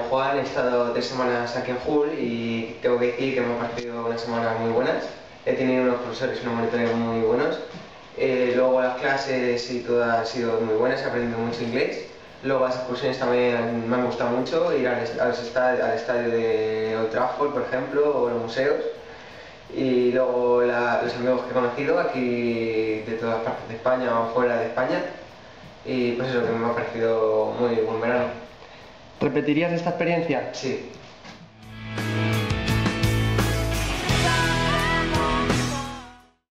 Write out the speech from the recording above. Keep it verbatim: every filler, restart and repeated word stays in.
Juan, he estado tres semanas aquí en Hull y tengo que decir que me han parecido unas semanas muy buenas. He tenido unos profesores y unos monitores muy buenos. Eh, luego las clases y todo han sido muy buenas, he aprendido mucho inglés. Luego las excursiones también me han gustado mucho, ir al, al, estadio, al estadio de Old Trafford, por ejemplo, o a los museos. Y luego la, los amigos que he conocido aquí de todas partes de España o fuera de España. Y pues eso, que me ha parecido muy buen verano. ¿Repetirías esta experiencia? Sí.